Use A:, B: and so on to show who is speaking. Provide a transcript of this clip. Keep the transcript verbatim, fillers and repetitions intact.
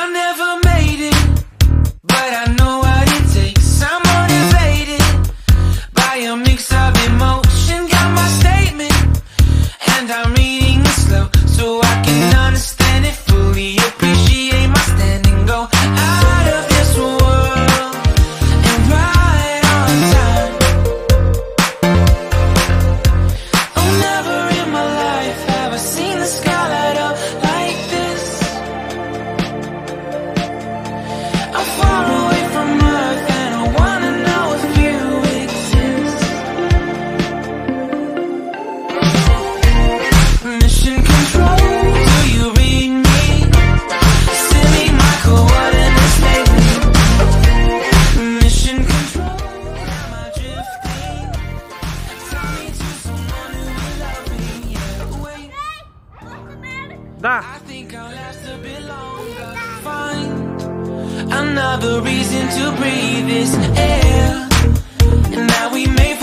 A: I never made it, but I know what it takes. I'm motivated by a mix of emotion. Got my statement, and I'm reading it slow so I can understand it fully. Appreciate my standing, go out of this world and right on time. Oh, never in my life have I seen the sky light up like this. I'm far away from Earth and I wanna know if you exist. Mission control, do you read me? Send me my coordinates lately. Mission control, am I drifting? Tell me to someone who will love me. Yeah, wait,
B: Da.
A: I think I'll last a bit longer. Find another reason to breathe this air, and now we may